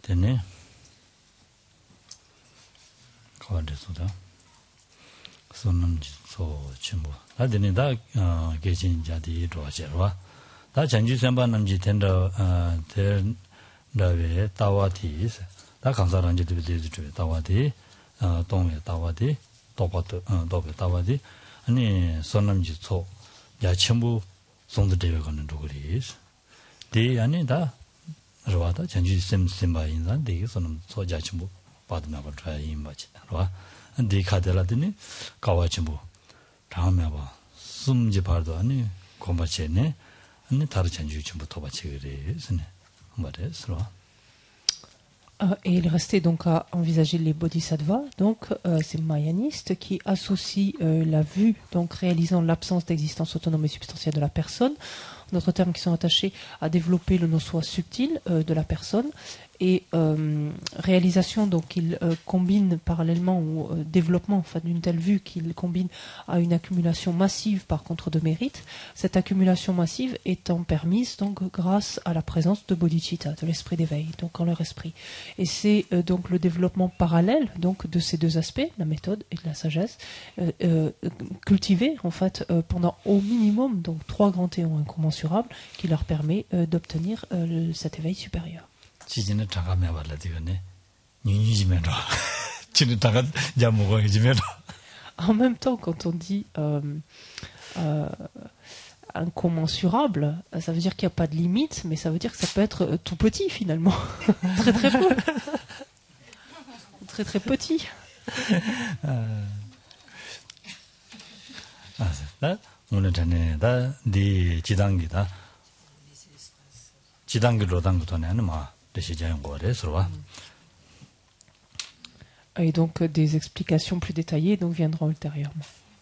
되네. 거기서다. 손님지 소 전부. 나들이 다 계신 자들이 도와줘라. 다 전주 선반 남지 된다 된다에 따와디. 다 감사한지도 되지 따와디. 동에 따와디. 도바도 도베 따와디. 아니 손님지 소 야 전부 송도대회 가는 도그리. 디 아니다. 로아다 전주 셈바 인산 되게 손님 소자 전부 받으면 봐 임바지. 로아. 디 카델라드니 가와치부 다음에 봐 숨지 봐도 아니 고마체네 아니 다른 전주 전부 도바치 그래서네 말했어. Et il restait donc à envisager les bodhisattvas, donc ces mayanistes qui associent la vue, donc réalisant l'absence d'existence autonome et substantielle de la personne, d'autres termes qui sont attachés à développer le non-soi subtil de la personne, et réalisation, donc il combine parallèlement au développement enfin, d'une telle vue qu'il combine à une accumulation massive par contre de mérite, cette accumulation massive étant permise donc grâce à la présence de bodhicitta, de l'esprit d'éveil, donc en leur esprit. Et c'est donc le développement parallèle donc de ces deux aspects, la méthode et de la sagesse, cultivés en fait pendant au minimum donc 3 grands téons incommensurables qui leur permet d'obtenir cet éveil supérieur. En même temps, quand on dit incommensurable, ça veut dire qu'il n'y a pas de limite, mais ça veut dire que ça peut être tout petit finalement. Très très peu. Très très petit. Et donc des explications plus détaillées donc viendront ultérieurement.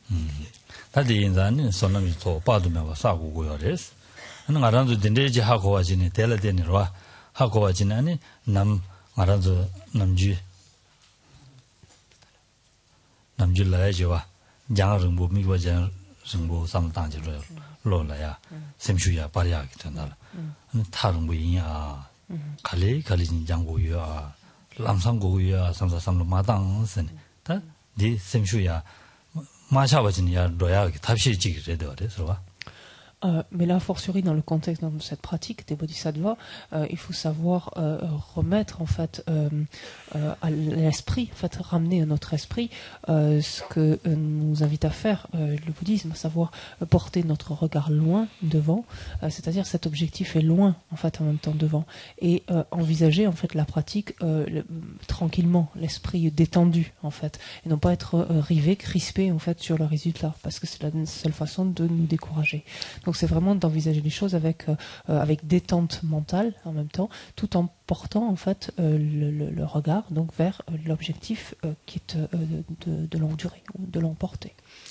Mais là, a fortiori, dans le contexte de cette pratique des bodhisattvas, il faut savoir remettre en fait à l'esprit, en fait, ramener à notre esprit ce que nous invite à faire le bouddhisme, à savoir porter notre regard loin devant, c'est-à-dire cet objectif est loin en fait en même temps devant, et envisager en fait la pratique tranquillement, l'esprit détendu en fait, et non pas être rivé, crispé en fait sur le résultat, parce que c'est la seule façon de nous décourager. Donc c'est vraiment d'envisager les choses avec détente mentale en même temps, tout en portant en fait le regard donc vers l'objectif qui est de longue durée ou de longue portée.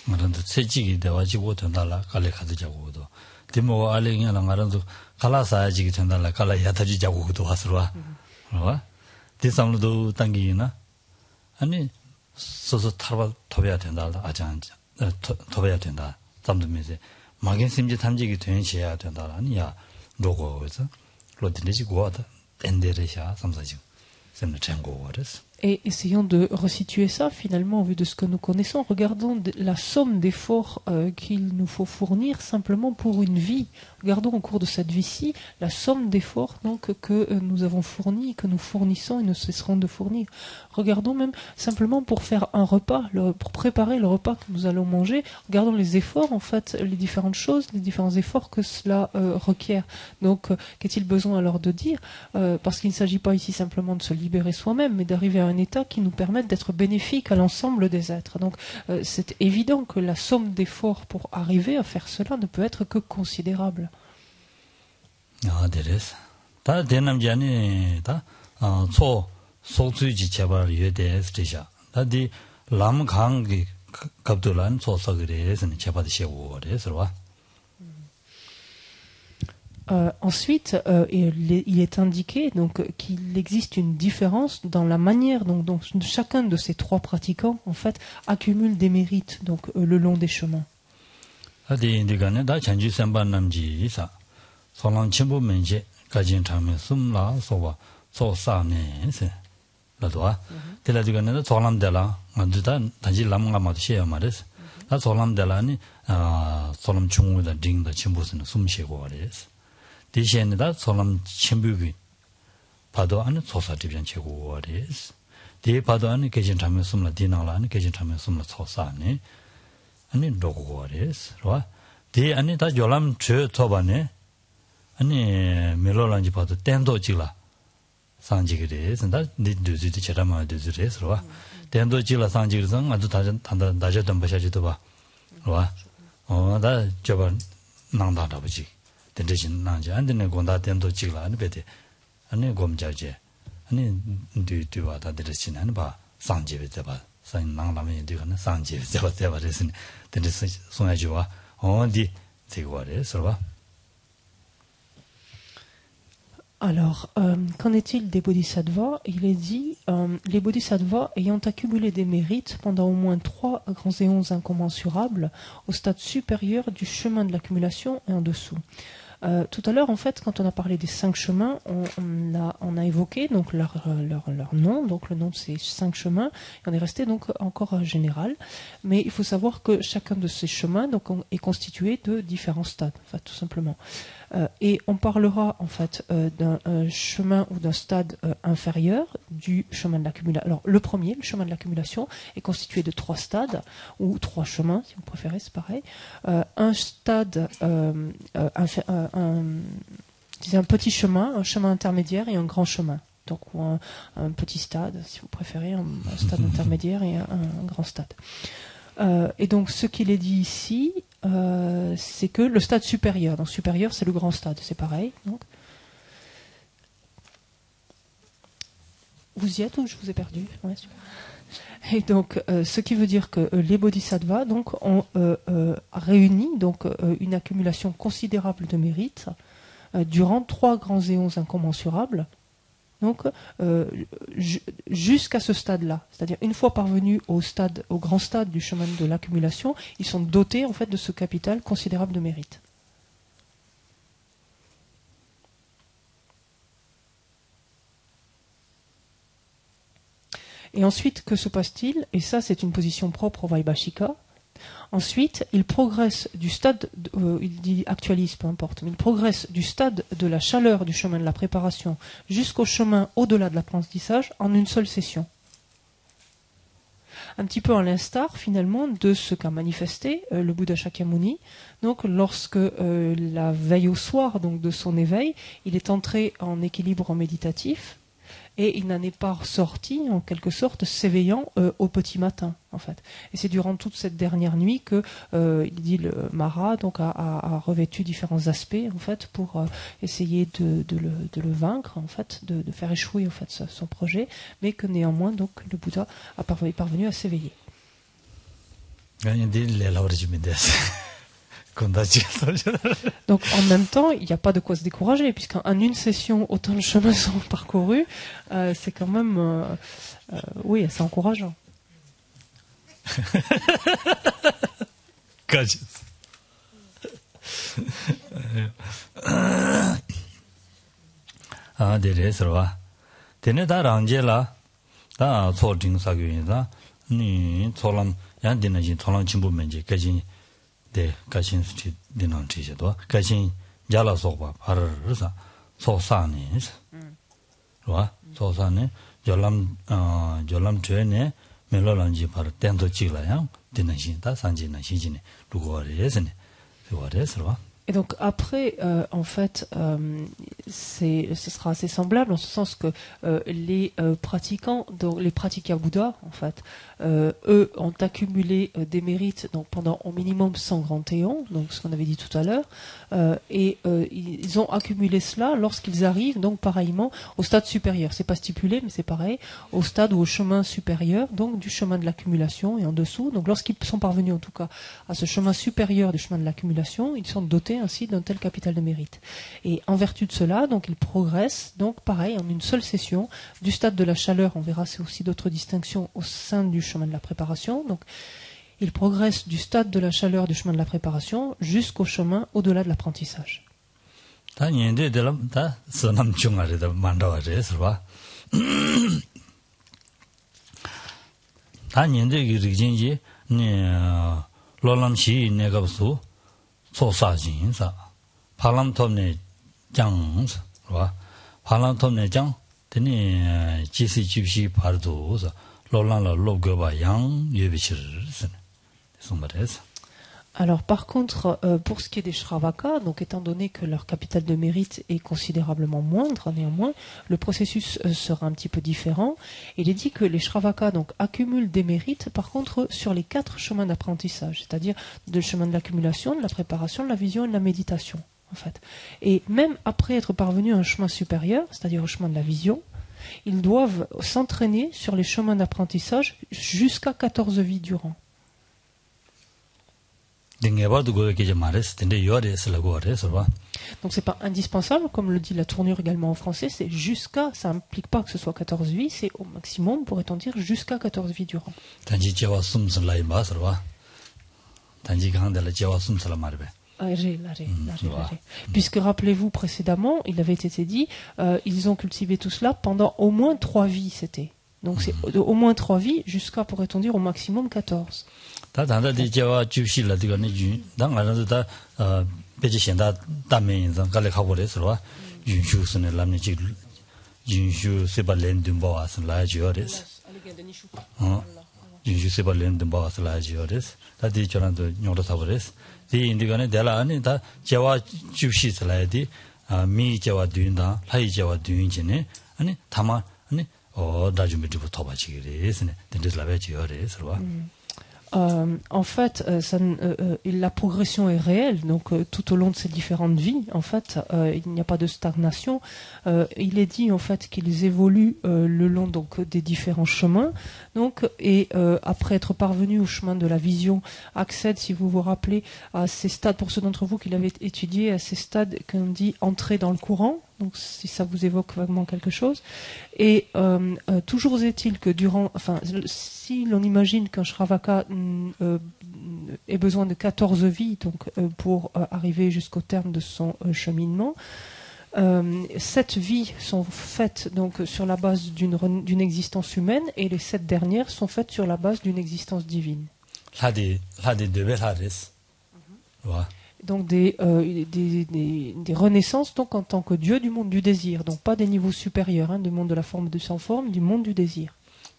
마겐심지 탐지기 되셔야 된다라니야 로고에서 로딘지 고아다 엔데레샤 삼사지 샘네 챈고거스. Et essayons de resituer ça finalement en vue de ce que nous connaissons. Regardons la somme d'efforts qu'il nous faut fournir simplement pour une vie. Regardons au cours de cette vie-ci la somme d'efforts donc que nous avons fournis, que nous fournissons et ne cesserons de fournir. Regardons même simplement pour faire un repas, pour préparer le repas que nous allons manger. Regardons les efforts en fait, les différentes choses, les différents efforts que cela requiert. Donc qu'est-il besoin alors de dire parce qu'il ne s'agit pas ici simplement de se libérer soi-même, mais d'arriver à un état qui nous permette d'être bénéfique à l'ensemble des êtres. Donc c'est évident que la somme d'efforts pour arriver à faire cela ne peut être que considérable. Ah, deres. Ta denamjani ta so sosuji chebar yede stisha. Ta di lam khang gi kapdulan so sagre sen chebad shewo reswa. Ensuite, il est indiqué donc qu'il existe une différence dans la manière dont chacun de ces 3 pratiquants en fait accumule des mérites donc le long des chemins. Adi indigane da chanju semban namji isa solang chimbu menje kajin thame sumla sowa 소사네 라도아 텔라디가네 소람데라 만두다 단지 람가마도 셔야 말레스 나 소람데라니 소람 중우다 딩다 침부스는 숨쉬고 그래서 디시엔다 소람 침부비 봐도 안에 소사디변 최고 그래서 디 봐도 안에 계신 참여 숨라 디나라니 계신 참여 숨라 소사네 아니 로고 그래서 디 안에 다 요람 저 토바네 아니 멜로란지 봐도 땡도 지라 상지그래 선다 니드즈디 제라마 드즈레스로 땡도 지라 상지그서 아주 다다 다저던 버샤지도 봐 다 저번 낭다다 보지 된대신 낭지 안 되는 건다 땡도 지라 아니 베데 아니 곰자제 아니 뒤뒤와다 들으시는 봐 상지베 봐 상낭라면 되거나 상지베 봐 그래서 된대서 송야지와 어디 되고래서 봐 Alors, qu'en est-il des bodhisattvas? Il est dit, les bodhisattvas ayant accumulé des mérites pendant au moins 3 grands éons incommensurables au stade supérieur du chemin de l'accumulation et en dessous. Tout à l'heure, en fait, quand on a parlé des 5 chemins, on a évoqué donc leur nom, donc le nom de ces 5 chemins, et on est resté donc encore général. Mais il faut savoir que chacun de ces chemins donc, est constitué de différents stades, en fait, tout simplement. Et on parlera en fait d'un chemin ou d'un stade inférieur du chemin de l'accumulation. Alors le premier, le chemin de l'accumulation, est constitué de 3 stades, ou 3 chemins, si vous préférez, c'est pareil. Un stade, un petit chemin, un chemin intermédiaire et un grand chemin. Donc un petit stade, si vous préférez, un stade intermédiaire et un grand stade. Et donc ce qu'il est dit ici, c'est que le stade supérieur, donc supérieur c'est le grand stade, c'est pareil. Donc. Vous y êtes ou je vous ai perdu? Ouais, super. Et donc ce qui veut dire que les bodhisattvas donc, ont réuni donc, une accumulation considérable de mérites durant 3 grands éons incommensurables. Donc, jusqu'à ce stade-là, c'est-à-dire une fois parvenus au grand stade du chemin de l'accumulation, ils sont dotés en fait de ce capital considérable de mérite. Et ensuite, que se passe-t-il? Et ça, c'est une position propre au Vaibhashika. Ensuite, il progresse du stade, il dit actualise, peu importe, mais il progresse du stade de la chaleur du chemin de la préparation jusqu'au chemin au-delà de l'apprentissage en une seule session. Un petit peu à l'instar, finalement, de ce qu'a manifesté le Bouddha Shakyamuni. Donc, lorsque la veille au soir donc, de son éveil, il est entré en équilibre méditatif, et il n'en est pas sorti, en quelque sorte, s'éveillant au petit matin, en fait. Et c'est durant toute cette dernière nuit que, il dit, le Mara donc, a revêtu différents aspects, en fait, pour essayer de le vaincre, en fait, de faire échouer, en fait, son projet, mais que néanmoins, donc, le Bouddha est parvenu à s'éveiller. Donc en même temps, il n'y a pas de quoi se décourager, puisqu'en une session, autant de chemins sont parcourus, c'est quand même oui, assez encourageant. 데 가신 스티 되는 지제도 가신 야라 속바 바르르사 소사니 와 소사니 열람 열람 죄네 멜로란지 바르 땡도 지라야 되는 신다 산지는 신지네 루고레스네 루고레스로. Et donc après, en fait, ce sera assez semblable en ce sens que les pratiquants, donc les pratiquants Bouddha, en fait, eux ont accumulé des mérites donc, pendant au minimum 100 grands éons, donc ce qu'on avait dit tout à l'heure, et ils ont accumulé cela lorsqu'ils arrivent donc pareillement au stade supérieur. C'est pas stipulé, mais c'est pareil, au stade ou au chemin supérieur, donc du chemin de l'accumulation et en dessous. Donc lorsqu'ils sont parvenus en tout cas à ce chemin supérieur du chemin de l'accumulation, ils sont dotés ainsi d'un tel capital de mérite. Et en vertu de cela, donc ils progressent, donc pareil, en une seule session, du stade de la chaleur, on verra c'est aussi d'autres distinctions au sein du chemin de la préparation, donc ils progressent du stade de la chaleur du chemin de la préparation jusqu'au chemin au-delà de l'apprentissage. 다 년대 되면 다 선남 중아래다 만다와래 서봐 다 년대 기르진지 네 로람시 내가서 소사진사 팔람톱네 장서 봐 팔람톱네 장 되니 지시집시 바르도서 로랑라 로거바 양 예비치르스 sommaires. Alors par contre, pour ce qui est des Shravaka, donc étant donné que leur capital de mérite est considérablement moindre, néanmoins, le processus sera un petit peu différent. Il est dit que les Shravaka donc accumulent des mérites, par contre, sur les 4 chemins d'apprentissage, c'est-à-dire le chemin de l'accumulation, de la préparation, de la vision et de la méditation, en fait. Et même après être parvenus à un chemin supérieur, c'est-à-dire au chemin de la vision, ils doivent s'entraîner sur les chemins d'apprentissage jusqu'à 14 vies durant. Donc c'est pas indispensable, comme le dit la tournure également en français, c'est jusqu'à, ça implique pas que ce soit 14 vies, c'est au maximum, pourrait-on dire, jusqu'à 14 vies durant. Puisque rappelez-vous précédemment, il avait été dit, ils ont cultivé tout cela pendant au moins 3 vies, c'était. Donc c'est au moins 3 vies jusqu'à, pourrait-on dire, au maximum 14. En fait, la progression est réelle, donc tout au long de ces différentes vies, en fait, il n'y a pas de stagnation. Il est dit en fait qu'ils évoluent le long donc des différents chemins, donc et après être parvenus au chemin de la vision, accèdent, si vous vous rappelez, à ces stades. Pour ceux d'entre vous qui l'avaient étudié, à ces stades qu'on dit entrer dans le courant. Donc si ça vous évoque vaguement quelque chose. Et toujours est-il que si l'on imagine qu'un Shravaka ait besoin de 14 vies donc, pour arriver jusqu'au terme de son cheminement, 7 vies sont faites donc, sur la base d'une existence humaine et les 7 dernières sont faites sur la base d'une existence divine. Donc des renaissances donc en tant que Dieu du monde du désir, donc pas des niveaux supérieurs, hein, du monde de la forme de sans forme, du monde du désir.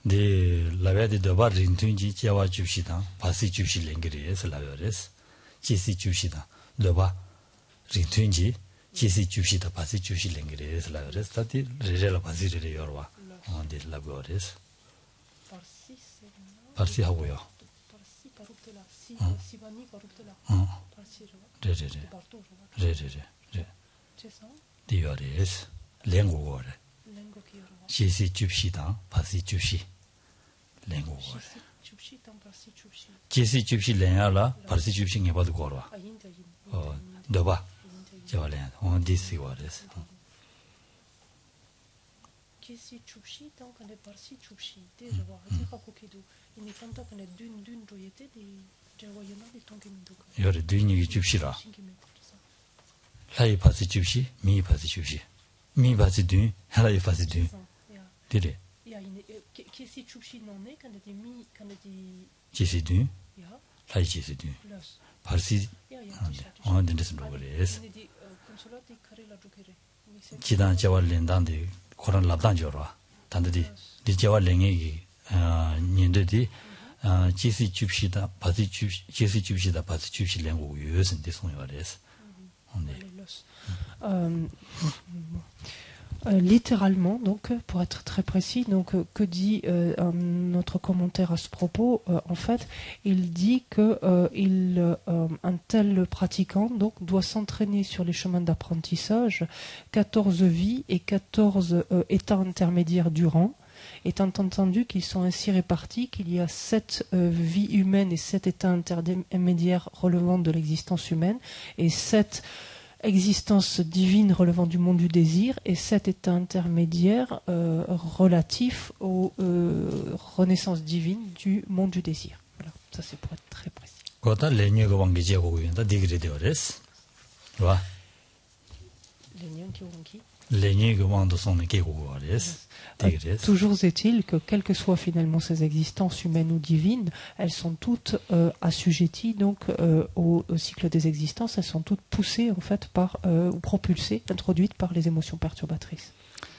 Littéralement, donc, pour être très précis, donc, que dit notre commentaire à ce propos? En fait, il dit que un tel pratiquant donc, doit s'entraîner sur les chemins d'apprentissage 14 vies et 14 états intermédiaires durant, étant entendu qu'ils sont ainsi répartis qu'il y a 7 vies humaines et 7 états intermédiaires relevant de l'existence humaine et 7 existence divine relevant du monde du désir et 7 états intermédiaires relatifs aux renaissances divines du monde du désir. Voilà, ça c'est pour être très précis. Toujours est-il que, quelles que soient finalement ces existences humaines ou divines, elles sont toutes assujetties donc au cycle des existences. Elles sont toutes poussées en fait par ou propulsées, introduites par les émotions perturbatrices.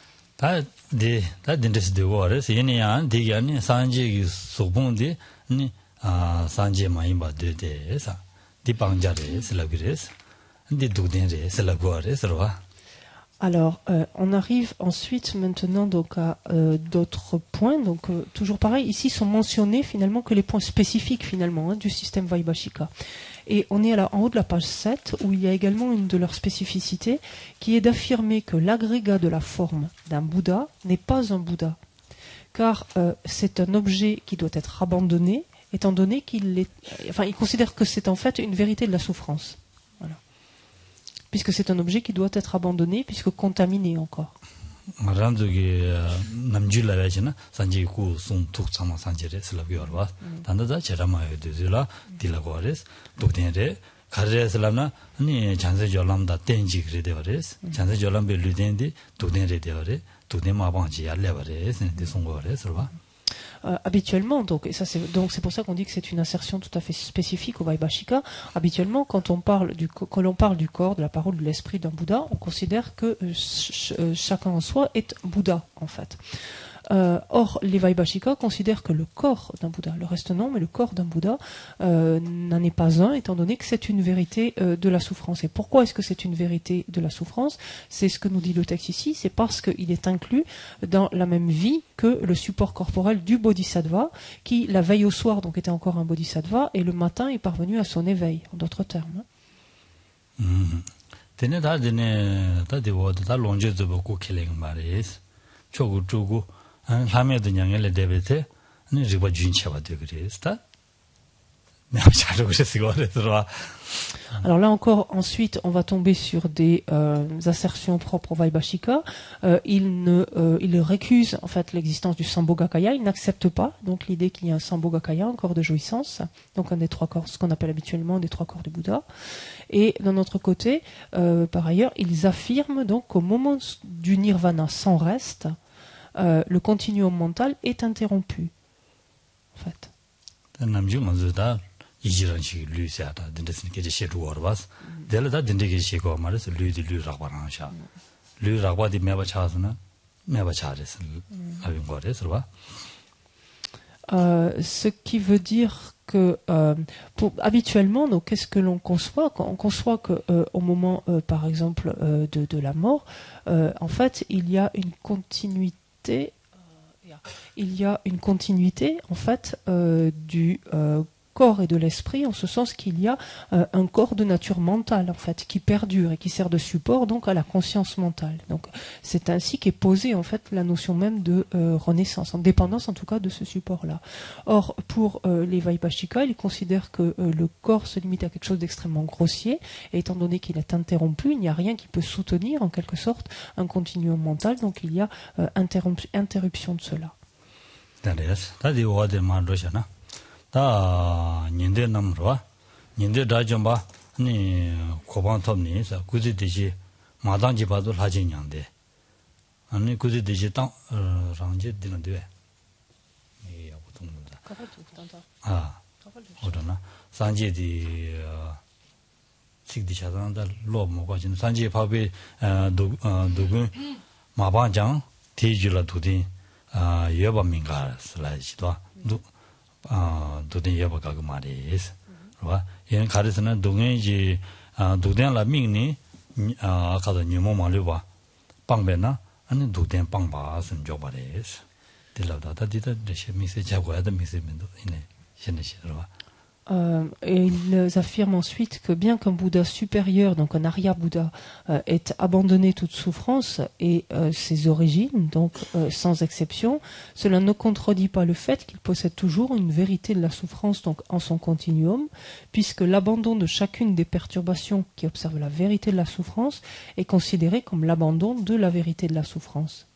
Alors, on arrive ensuite maintenant donc à d'autres points. Donc, toujours pareil, ici sont mentionnés finalement que les points spécifiques finalement du système Vaibhashika. Et on est en haut de la page 7 où il y a également une de leurs spécificités qui est d'affirmer que l'agrégat de la forme d'un Bouddha n'est pas un Bouddha. Car c'est un objet qui doit être abandonné étant donné qu'il est... Enfin, il considère que c'est en fait une vérité de la souffrance. Puisque c'est un objet qui doit être abandonné, puisque contaminé encore. Habituellement, donc, et ça c'est pour ça qu'on dit que c'est une insertion tout à fait spécifique au Vaibhashika. Habituellement, quand on parle du corps, de la parole, de l'esprit d'un Bouddha, on considère que chacun en soi est Bouddha, en fait. Or, les Vaibhashika considèrent que le corps d'un Bouddha, le reste non, mais le corps d'un Bouddha n'en est pas un, étant donné que c'est une vérité de la souffrance. Et pourquoi est-ce que c'est une vérité de la souffrance? C'est ce que nous dit le texte ici, c'est parce qu'il est inclus dans la même vie que le support corporel du Bodhisattva, qui la veille au soir donc était encore un Bodhisattva, et le matin est parvenu à son éveil, en d'autres termes. Alors là encore, ensuite, on va tomber sur des assertions propres au Vaibhashika. Il récuse en fait l'existence du Sambhogakaya. Il n'accepte pas donc l'idée qu'il y a un Sambhogakaya, un corps de jouissance, donc un des trois corps, ce qu'on appelle habituellement des trois corps du Bouddha. Et d'un autre côté, par ailleurs, ils affirment donc qu'au moment du nirvana sans reste, le continuum mental est interrompu, en fait. Ce qui veut dire que habituellement, donc, qu'est-ce que l'on conçoit? On conçoit que au moment, par exemple, de la mort, en fait, il y a une continuité. Il y a une continuité, en fait, du corps et de l'esprit, en ce sens qu'il y a un corps de nature mentale, en fait, qui perdure et qui sert de support, donc, à la conscience mentale. Donc, c'est ainsi qu'est posée, en fait, la notion même de renaissance, en dépendance, en tout cas, de ce support-là. Or, pour les Vaibhashika, ils considèrent que le corps se limite à quelque chose d'extrêmement grossier, et étant donné qu'il est interrompu, il n'y a rien qui peut soutenir, en quelque sorte, un continuum mental, donc il y a interruption de cela. Ninde namroa, ninde dajamba, ni koban topni, sa kuzi deji, madang jibado laji nyangde. Ani kuzi deji tang, rangje dina dewe. Odana, sanje di, sik di chadanda lo moka jina, sanje pabe dogun, mabang jang, ti jula tudin, yoba mingar sila jidwa, 도된 여바가고 말이스. 와. 얘는 가르스는 동행지 도된라 민니 아까도 뉴모만을 봐. 빵배나 아니 도된 빵바 쓴 줘버리스. 들라다다 디다 미세 자고야다 미세면도 이네 신내시더라. Et ils affirment ensuite que bien qu'un Bouddha supérieur, donc un Arya Bouddha, ait abandonné toute souffrance et ses origines, donc sans exception, cela ne contredit pas le fait qu'il possède toujours une vérité de la souffrance donc en son continuum, puisque l'abandon de chacune des perturbations qui observent la vérité de la souffrance est considéré comme l'abandon de la vérité de la souffrance.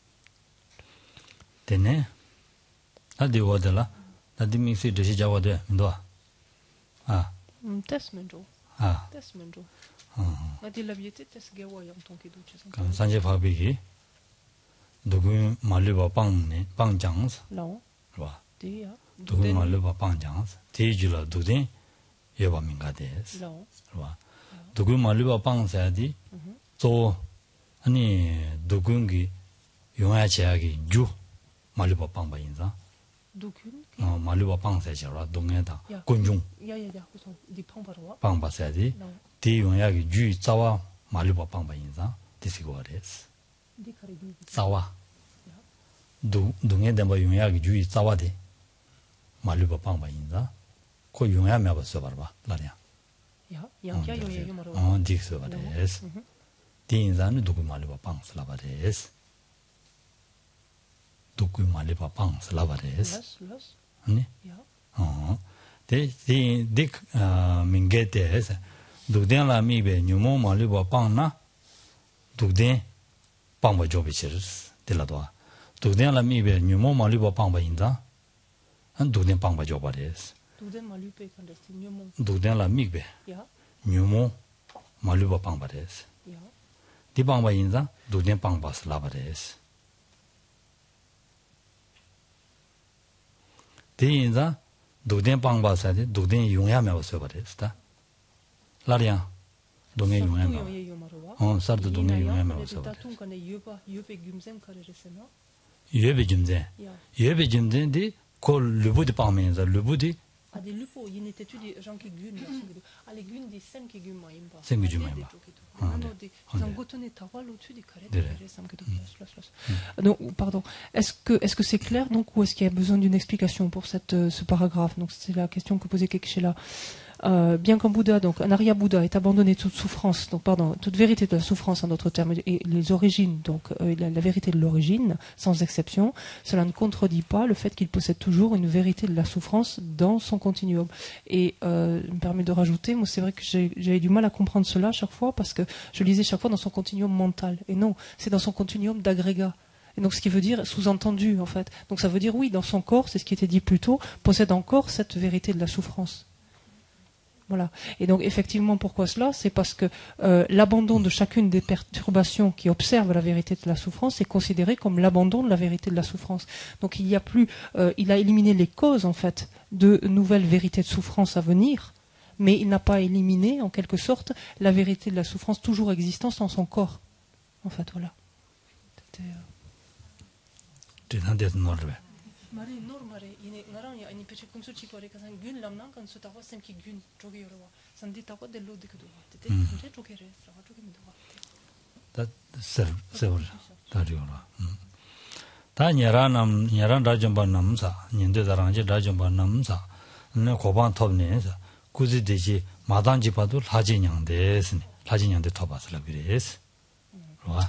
산제 파비기 누구 말려봐 빵장스 là, 봐 des, 누구 말려봐 빵장스 대주라 두된 예바민가데스 là, 봐 누구 말려봐 빵사디 또 아니 누군기 용야 제약이 주 말려봐 빵바 인자 d'aucune. 말려봐 빵사지라 동해다 야. 군중 Ya, des pans par droit. 빵바사디 Là, 디 용야기 주 자와 말려봐 빵바 인자 디시고레스 des caribous. 자와 동해 담바 용야기 주의 자와데 말려봐 빵바 인자 코 용야 매바 써봐봐 라냐 Ya, yankia yo yo maro. 딕스 바레스 디인자는 누구 말려봐 빵 슬라바레스 누구 말려봐 빵 슬라바레스 Las, 아니 ya. 데디 민게데스 두덴라 미베 뉴모 말려봐 빵나 두덴 빵바 조비치르스 딜라도아 두덴라 미베 뉴모 말려봐 빵바 인자 안 두덴 빵바 조바레스 Douden m'a lupé quand c'était mieux mon. 두덴라 미베 Ya, 뉴모 말려봐 빵바레스 ya. 디 빵바 인자 두덴 빵바 슬라바레스 디 인자 두덴 빵바 사데 두덴 용야메 버서바레스다 라리아 동해 용야메 yo maro. sardu 동해 용야메 Mais 버서 tatun quand yupa gumzem kareresena. 예베 짐제 Ya. 예베 짐제디 콜 르부디 빵메자 르부디 Ah, des lupo, il y a une étude des gens qui gunnent. Ah, les gunnent des scènes qui gunnent, moi, il me passe. Sem qui gunnent, moi. Non, non, des angotonnés tawal au-dessus des carettes, Des- des carettes, ça me fait tout. Donc, pardon. Est-ce que c'est clair, donc, ou est-ce qu'il y a besoin d'une explication pour ce paragraphe? Donc, c'est la question que posait Kekshela. Bien qu'un Bouddha, donc un Arya Bouddha, ait abandonné toute souffrance, donc pardon, toute vérité de la souffrance en d'autres termes, et les origines, donc la vérité de l'origine, sans exception, cela ne contredit pas le fait qu'il possède toujours une vérité de la souffrance dans son continuum. Et me permet de rajouter, moi c'est vrai que j'avais du mal à comprendre cela à chaque fois, parce que je lisais chaque fois dans son continuum mental, et non, c'est dans son continuum d'agrégat. Et donc, ce qui veut dire sous-entendu, en fait. Donc, ça veut dire, oui, dans son corps, c'est ce qui était dit plus tôt, possède encore cette vérité de la souffrance. Voilà. Et donc, effectivement, pourquoi cela? C'est parce que l'abandon de chacune des perturbations qui observent la vérité de la souffrance est considéré comme l'abandon de la vérité de la souffrance. Donc, il n'y a plus, il a éliminé les causes, en fait, de nouvelles vérités de souffrance à venir, mais il n'a pas éliminé, en quelque sorte, la vérité de la souffrance toujours existante dans son corps. En fait, voilà. C'était, 디난데스 노르베 Mari normare ine ngarang ya ini peche kunsu chi kore kasan gun lamnang kan su tawa sem ki gun joge yorwa san di tawa dello de kudo tete nje joge re sa joge mi do 다 세버 다리오라 다 녀란 라좀바 남사 년대다랑지 라좀바 남사 네 고반 톱네서 구지되지 마단지 봐도 라진양데스 라진양데 톱았으라 그래스 와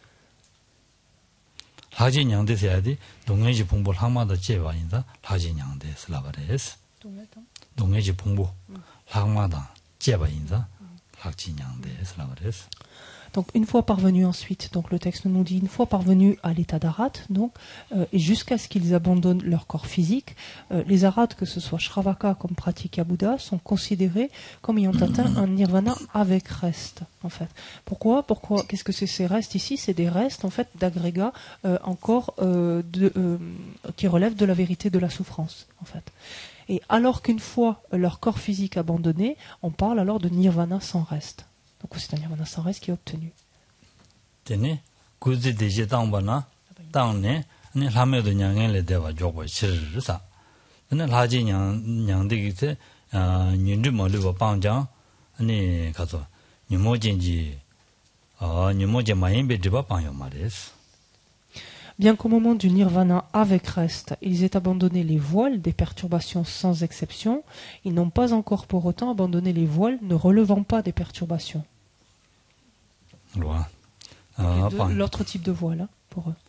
라진양데스 해야지 동해지 봉보 항마다 제와인다 라진양데스 라바레스 동해tam 동해지 봉보 항마다 제와인다 라진양데스 라바레스. Donc une fois parvenu ensuite, donc le texte nous dit une fois parvenu à l'état d'Arat, donc et jusqu'à ce qu'ils abandonnent leur corps physique, les Arats, que ce soit Shravaka comme pratique à Bouddha, sont considérés comme ayant atteint un nirvana avec reste, en fait. Pourquoi qu'est-ce que c'est ces restes ici? C'est des restes en fait d'agrégats encore qui relèvent de la vérité de la souffrance, en fait. Et alors qu'une fois leur corps physique abandonné, on parle alors de nirvana sans reste. Donc c'est un nirvana sans reste qui est obtenu. Tene kuzi deje tangbana tangne ne lamedo nyangen le dewa jogbo chirsa. Ne laji nyang digite nyindu moluba pangjang ne kaso nyumo jenji nyumo je mayembe diba pangyo mares. Bien qu'au moment du nirvana avec reste, ils aient abandonné les voiles des perturbations sans exception, ils n'ont pas encore pour autant abandonné les voiles ne relevant pas des perturbations. L'autre type de voile, hein, pour eux.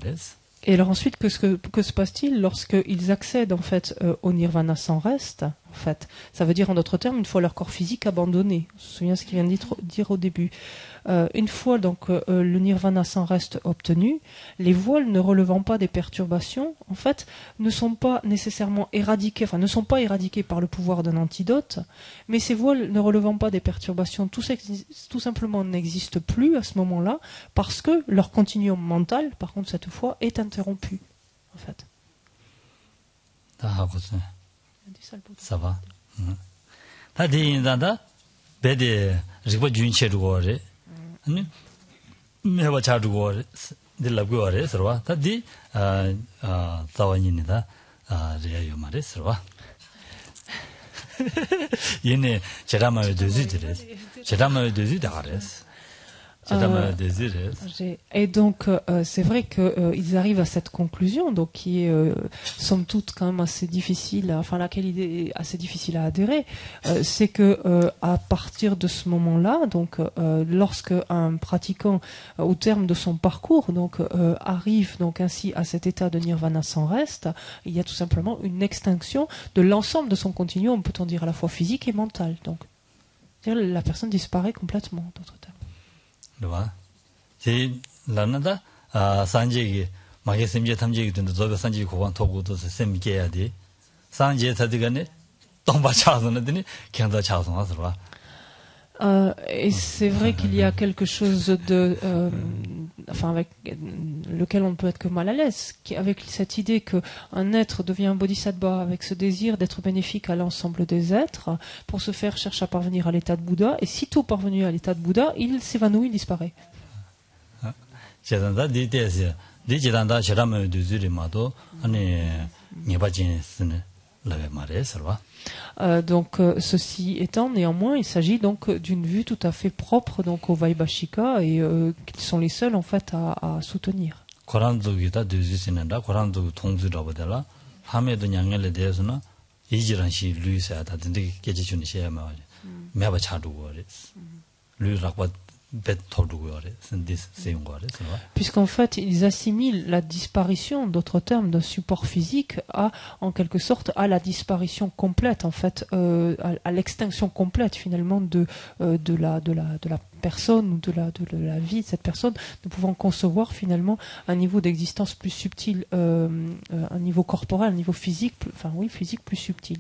Et alors ensuite, que se passe-t-il lorsqu'ils accèdent en fait au nirvana sans reste, en en fait. Ça veut dire, en d'autres termes, une fois leur corps physique abandonné. On se souvient ce qu'il vient de dire au début. Une fois donc le nirvana sans reste obtenu, les voiles ne relevant pas des perturbations, en fait, ne sont pas nécessairement éradiqués, enfin ne sont pas éradiqués par le pouvoir d'un antidote, mais ces voiles ne relevant pas des perturbations tout simplement n'existent plus à ce moment-là, parce que leur continuum mental, par contre cette fois, est interrompu, en fait. Ça va. Ta di danda bede rigba junche ruore. Ani meba cha ruore de la gore serwa. Ta di tawani ni da ria yo mare serwa. Yene cherama deuxième dire. Cherama deuxième d'ares. Et donc, c'est vrai qu'ils arrivent à cette conclusion, donc qui est, somme toute, quand même assez difficile, enfin laquelle il est assez difficile à adhérer. C'est que à partir de ce moment-là, donc, lorsque un pratiquant, au terme de son parcours, donc, arrive donc ainsi à cet état de nirvana sans reste, il y a tout simplement une extinction de l'ensemble de son continuum, peut-on dire à la fois physique et mental. Donc, c'est-à-dire la personne disparaît complètement, d'autres termes. 제 라나다 산제기 마게 심제 탐제기 된도 저가 산지 고관 토고도 셈게야 돼. 산제 사드가네 동바 차서는더니 경다 차서 와서 et c'est vrai qu'il y a quelque chose de, enfin avec lequel on peut être que mal à l'aise, avec cette idée que un être devient un bodhisattva avec ce désir d'être bénéfique à l'ensemble des êtres, pour se faire cherche à parvenir à l'état de Bouddha, et sitôt parvenu à l'état de Bouddha, il s'évanouit, il disparaît. Donc ceci étant, néanmoins, il s'agit donc d'une vue tout à fait propre donc aux Vaibhashika et qui sont les seuls en fait à soutenir. Puisqu'en fait, ils assimilent la disparition, d'autres termes, d'un support physique à, en quelque sorte, à la disparition complète, en fait, à l'extinction complète, finalement, de la personne ou de la vie de cette personne, ne pouvant concevoir, finalement, un niveau d'existence plus subtil, un niveau corporel, un niveau physique, physique plus subtil.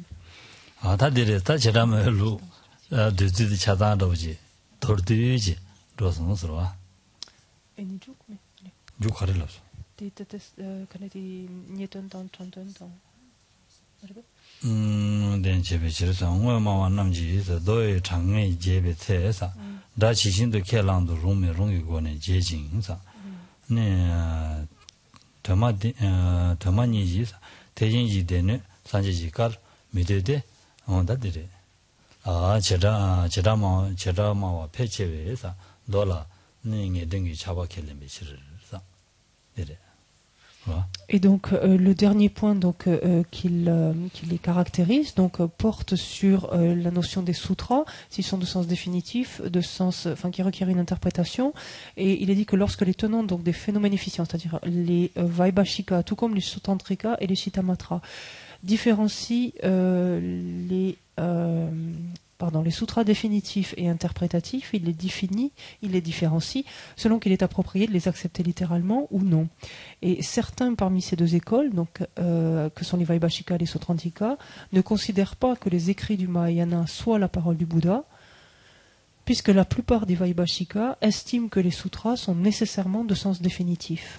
Et donc le dernier point donc qui les caractérise donc porte sur la notion des sutras, s'ils sont de sens définitif, de sens, qui requiert une interprétation. Et il est dit que lorsque les tenants donc des phénoménifiants, c'est-à-dire les Vaibhashika, tout comme les Sutantrika et les Shittamatra, différencient les sutras définitifs et interprétatifs, il les différencie selon qu'il est approprié de les accepter littéralement ou non. Et certains parmi ces deux écoles, donc, que sont les Vaibhashika et les Sutantrika, ne considèrent pas que les écrits du Mahayana soient la parole du Bouddha, puisque la plupart des Vaibhashika estiment que les sutras sont nécessairement de sens définitif.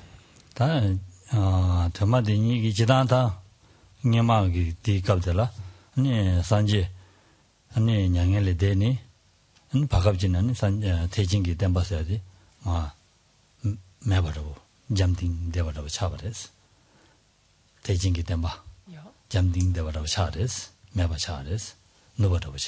아니 냥엘레 데니 은 바갑진은 산 대진기 댐바서야지 매버로 잠딩 데버로 차버레스 대진기 댐바 잠딩 데버로 차레스 매버 차레스 노버로지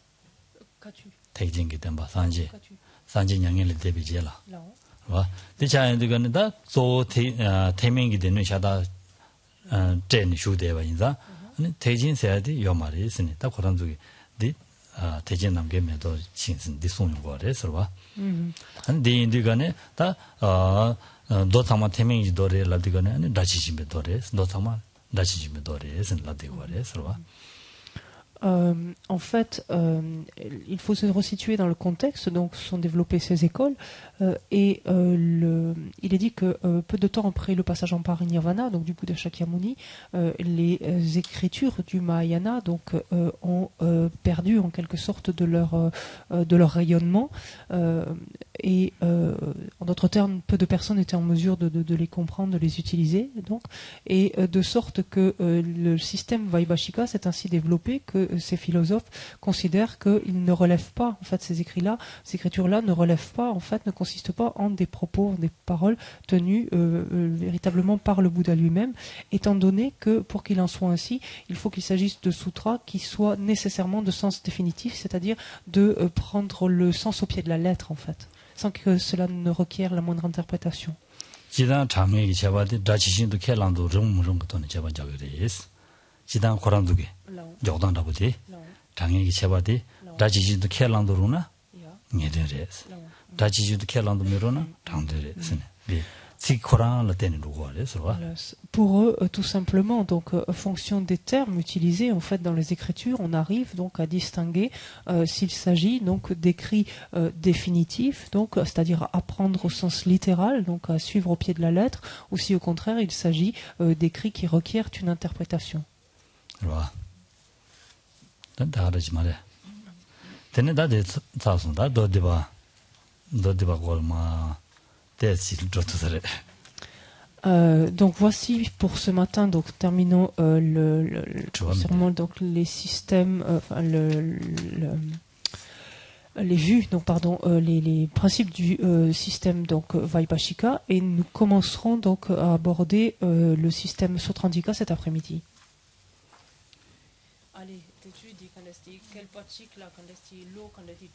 대진기 댐바 산지 냥엘레 데비제라 와 대차인들은 다소 태명이 되는 샤다 전 슈데바 인자 아니 대진세야디 요마리 있으니 딱 그런 쪽이 대전 남게면도 신선 디송인 거래서 한 대인들간에 다 도타마 태명이 도래 라디간에 아니 다치심에 도래 도타마 다치심에 도래서 라디고 그래서 En fait, il faut se resituer dans le contexte. Donc, sont développées ces écoles et il est dit que peu de temps après le passage en parinirvana, donc du Bouddha Shakyamuni, les écritures du Mahayana donc ont perdu en quelque sorte de leur rayonnement et en d'autres termes, peu de personnes étaient en mesure de les comprendre, de les utiliser. Donc, et de sorte que le système Vaibhashika s'est ainsi développé que ces philosophes considèrent qu'ils ne relèvent pas, en fait, ces écritures-là ne relèvent pas, en fait, ne consistent pas en des propos, en des paroles tenues véritablement par le Bouddha lui-même, étant donné que, pour qu'il en soit ainsi, il faut qu'il s'agisse de sutras qui soient nécessairement de sens définitif, c'est-à-dire de prendre le sens au pied de la lettre, en fait, sans que cela ne requiert la moindre interprétation. 지단 장애기 제바디 다치신도 켈란도 롱롱부터는 제바 자그레스 지단 코란두게 조단다부디 장애기 제바디 다치신도 켈란도로나 녜데레스 다치신도 켈란도 미로나 당데레스네 Pour eux, tout simplement, donc, fonction des termes utilisés en fait dans les écritures, on arrive donc à distinguer s'il s'agit donc d'écrits définitifs, donc c'est-à-dire à apprendre au sens littéral, donc à suivre au pied de la lettre, ou si au contraire il s'agit d'écrits qui requièrent une interprétation. Donc voici pour ce matin, donc terminons sûrement donc les systèmes, les vues, donc pardon, les principes du système donc Vaibhashika, et nous commencerons donc à aborder le système Sotrandika cet après-midi. Allez, quel pachik là, quand est-ce l'eau, quand est-ce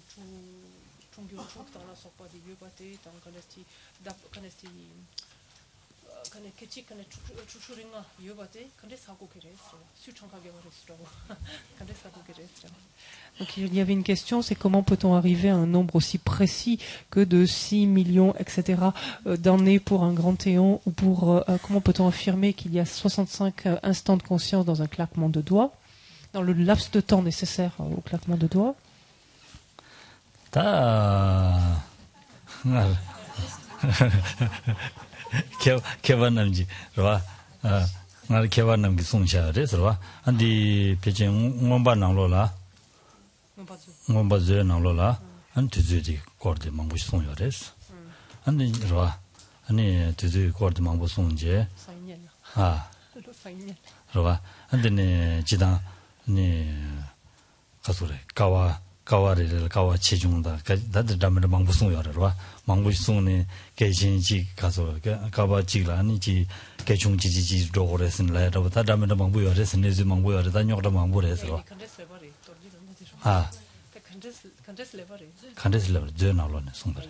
donc il y avait une question, c'est comment peut-on arriver à un nombre aussi précis que de 6 millions, etc., d'années pour un grand éon, ou pour comment peut-on affirmer qu'il y a 65 instants de conscience dans un claquement de doigts, dans le laps de temps nécessaire au claquement de doigts. 개발남지 그봐 나 개발남기 송샤래 그봐 안디 베진 원반나로라 원바즈 나로라 안 뒤지지 거드 망부 송여레스 안디 그봐 아니 뒤지 거드 망부 송제 아 그봐 안디네 지다 네 가소래 가와를 가와 체중다 다들 담을 망부 송여라 망부 송네 개신지 가서 가바지라 아니지 개중지지지 로레슨 라이다 다담을 망부 여레슨 내지 망부 여레다 녀다 망부래서 아 간데스 레버 저나로네 송다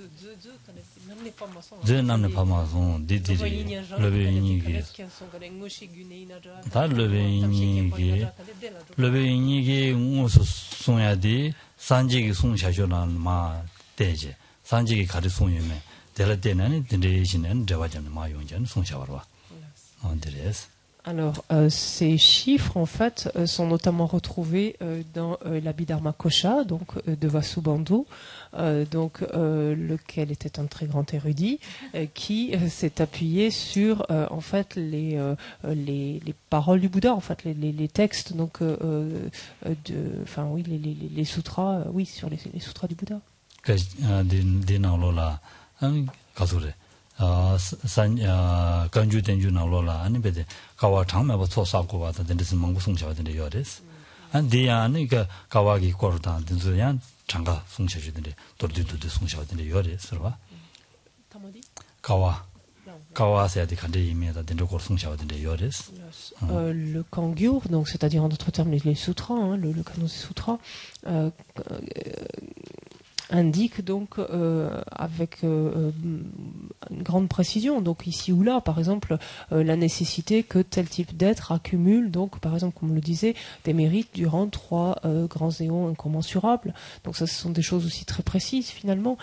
저 남네 파마송 디디리 레베니기 다 레베니기 레베니기 무슨 송야디 산지기 송샤쇼난 마 대제 산지기 가리 송유메 될 때는 대신은 저와전 마용전 송샤와와 안드레스. Alors, ces chiffres, en fait, sont notamment retrouvés dans l'Abhidharma Kosha, donc de Vasubandhu, donc lequel était un très grand érudit, qui s'est appuyé sur, en fait, les paroles du Bouddha, en fait, les textes, donc, enfin, oui, les sutras, oui, sur les sutras du Bouddha. 간주 된주 나올라 아니 베데 가와 장매버 초사고 와다 된데스 망고 송샤와 된데 요레스 안 디야니 그 가와기 거르다 된소야 장가 송샤주된데 돌디도도 송샤와 된데 요레스 봐 타모디 가와세야디 간데 이미다 된데 거 송샤와 된데 요레스 le kangyur, donc c'est-à-dire en d'autres termes les sutras, hein, le canon des sutras, indique donc avec une grande précision, donc ici ou là, par exemple, la nécessité que tel type d'être accumule, donc par exemple, comme on le disait, des mérites durant 3 grands éons incommensurables. Donc ça, ce sont des choses aussi très précises finalement,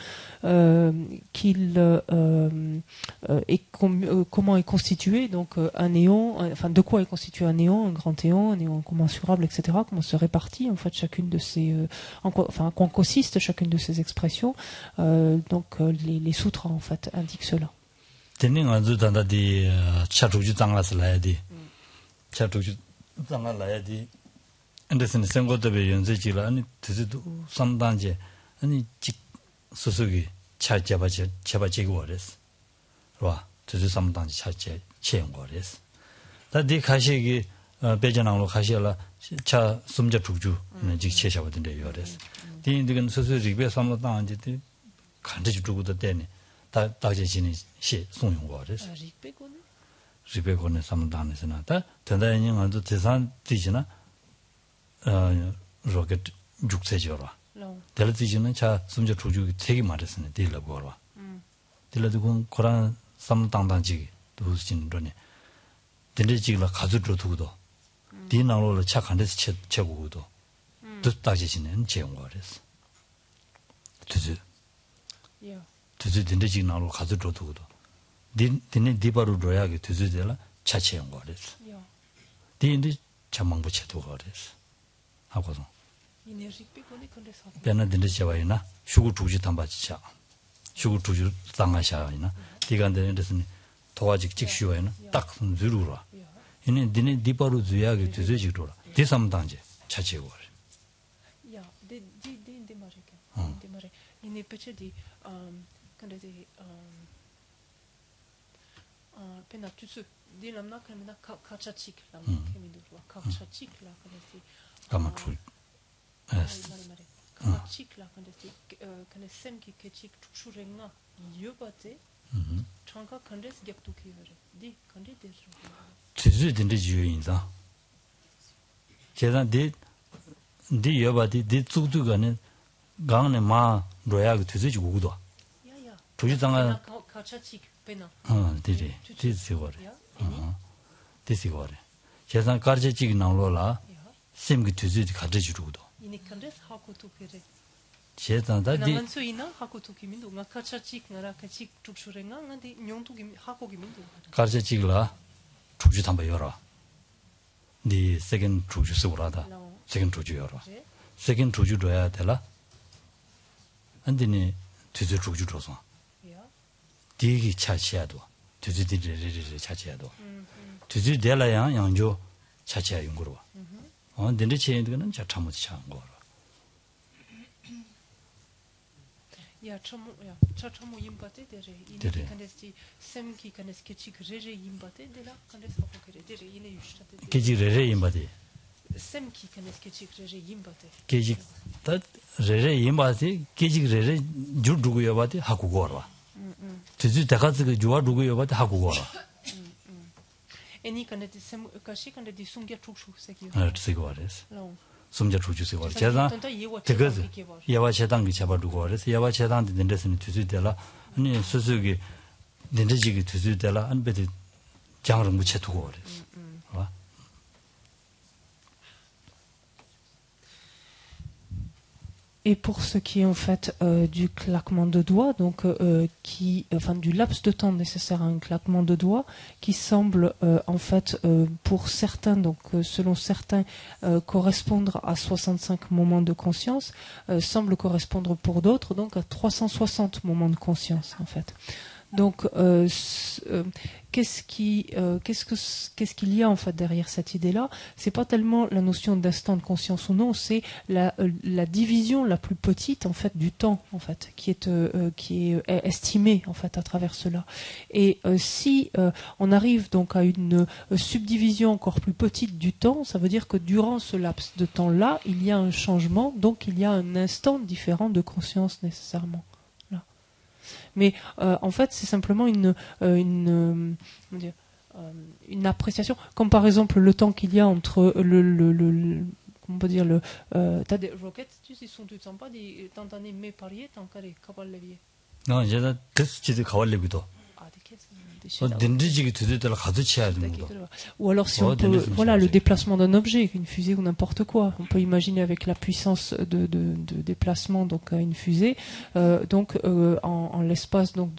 comment est constitué donc un éon, enfin de quoi est constitué un éon, un grand éon, un éon incommensurable, etc. Comment se répartit en fait chacune de ces, en quoi consiste chacune de ces expressions. Donc les sutras en fait indiquent cela. 배전항로 가시라 차 숨자 죽주 직 체샤거든요 요래서 디는 스스로게 삼로당 이제 간지 죽고도 되네 다 다제신이 시 송용거래서 리베고네 삼로당에서나 다 전다인이 먼저 대산 뒤지나 로켓 죽세죠라 델티지는 차 숨자 죽주 되게 말했으네 딜라고라 딜라도 고란 삼로당단지 도스진로네 딜리지가 가지로 두고도 디나로를 착한 데서 채고도 뜻다지시는 제용거랬어. 두즈 딘데지 나로 가지로 두고도 디네 디바로 로야게 두즈들라 차체용거랬어. 디인데 참망 붙여도 거랬어. 하고서 변한 딘데지 와이나 슈구 두지 담바지차 슈구 두지 당하샤이나 디간데 데스니 도와직 직슈와이나 딱 누르라. 이는 디네 디바로 주야게 주제지로라. 디삼단제 차체고. 야, 데 마르게. 데 마르. 이네 peut-être quand des penatus dilamna kanna kachatik la kemidu kachatik la kanesti. 가마출. kachatik la kanesti kanesem ki kechik churenga yobate. 창가 컨데스 격투키를 디 컨데 데스 지지든지 주인자 제가 디 여바디 디 쭉쭉가는 강에 마 로야가 되지 고도 야야 조지장아 카차칙 페나 디디 디시거래 디시거래 제가 가르치기 나올라 셈기 되지 가르치고도 이니 컨데스 하고투케레 제단다 디 나만수이나 하고투키민도 nga 카차칙 나라 카칙 쭉슈renga ng디 뇽투기 하고기민도 가르치기라 주주 담바 열어 니 세컨 주주 쓰고라다 세컨 주주 열어 세컨 주주 줘야 되라 안디니 주주 주주 줘서 디기 차치야도 주주들이 차치야도 주주 될라야 양조 차치야 용거로 근데 체인드는 자 참못 차한 거 야, 처모 임바테 데레 이니 칸데스티 셈키 칸데스키 치그레레 임바테 데라 칸데스 하고케레 데레 이네 유시타테 게지레레 임바데 셈키 칸데스키 치그레레 임바테 게지 다 레레 임바데 게지레레 주두고요 바데 하고 거라 주주 다가스 그 주와 두고요 바데 하고 거라 애니 칸데티 셈 카시 칸데티 숭게 축축 세기 쓰고레스 숨자 주주세 거 제가 되게 예와 제단기 잡아두고 그래서 예와 제단데 된데서는 주주되라 아니 수수기 된데지기 주주되라 안 베디 장을 묻혀 두고 그래서 봐 Et pour ce qui est en fait du claquement de doigts, donc du laps de temps nécessaire à un claquement de doigts, qui semble en fait pour certains, donc selon certains, correspondre à 65 moments de conscience, semble correspondre pour d'autres donc à 360 moments de conscience en fait. Donc, qu'est-ce qu'il y a en fait derrière cette idée-là? C'est pas tellement la notion d'instant de conscience ou non, c'est la division la plus petite en fait du temps en fait qui est estimée en fait à travers cela. Et si on arrive donc à une subdivision encore plus petite du temps, ça veut dire que durant ce laps de temps-là, il y a un changement, donc il y a un instant différent de conscience nécessairement. Mais en fait, c'est simplement une appréciation, comme par exemple le temps qu'il y a entre comment on peut dire, t'as des roquettes, tu sais, sont toutes sympas, tant t'en es mais parier, tant qu'à les capables levier. Non, j'ai là, qu'est-ce 가발레비도. Ah, des quêtes, 덴지지기 되더라 가도 쳐야 되는 거. Ou alors si on peut, voilà, le déplacement d'un objet, une fusée ou n'importe quoi. On peut imaginer avec la puissance de déplacement donc à une fusée, en l'espace donc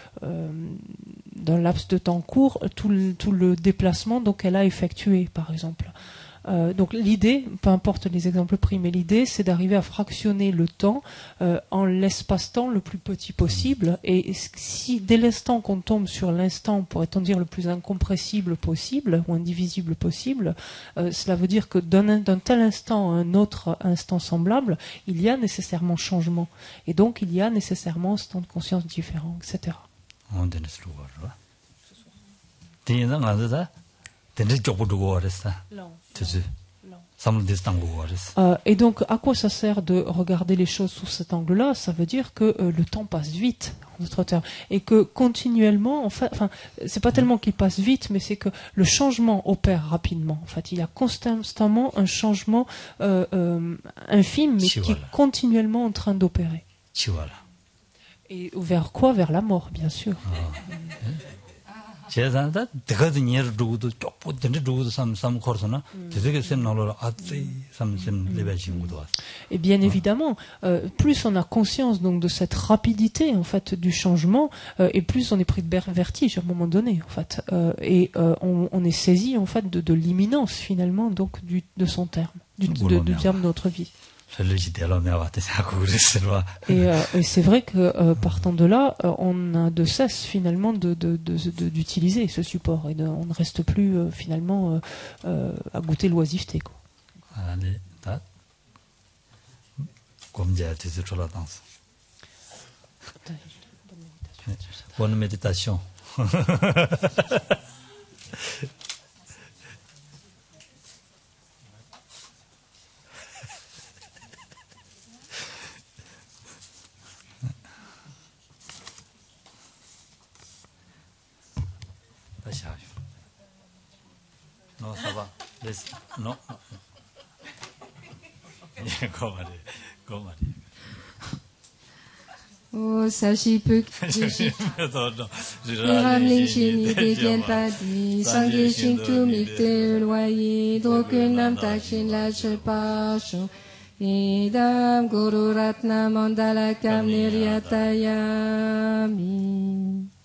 d'un laps de temps court, tout le déplacement donc elle a effectué par exemple. Donc l'idée, peu importe les exemples pris, mais l'idée c'est d'arriver à fractionner le temps en l'espace-temps le plus petit possible. Et si dès l'instant qu'on tombe sur l'instant, pourrait-on dire le plus incompressible possible ou indivisible possible, cela veut dire que d'un tel instant à un autre instant semblable, il y a nécessairement changement. Et donc il y a nécessairement un stand de conscience différent, etc. Et donc, à quoi ça sert de regarder les choses sous cet angle-là? Ça veut dire que le temps passe vite, en d'autres termes, et que continuellement, en fait, enfin, c'est pas tellement qu'il passe vite, mais c'est que le changement opère rapidement. En fait, il y a constamment un changement infime, mais qui est continuellement en train d'opérer. Et vers quoi? Vers la mort, bien sûr. Et bien évidemment, plus on a conscience donc de cette rapidité en fait du changement, et plus on est pris de vertige à un moment donné en fait, et on est saisi en fait de l'imminence finalement donc de son terme, du terme de notre vie. Et c'est vrai que partant de là, on a de cesse finalement d'utiliser ce support et on ne reste plus finalement à goûter l'oisiveté. Bonne méditation. Non, ça va. Non. Go, Marie. Oh, sachi peu ramling chini détienne pas dit, sangue ching tout mifte loyer, drogue nam ta chin la che pas chou, idam guru ratna mandala kam niryatayami.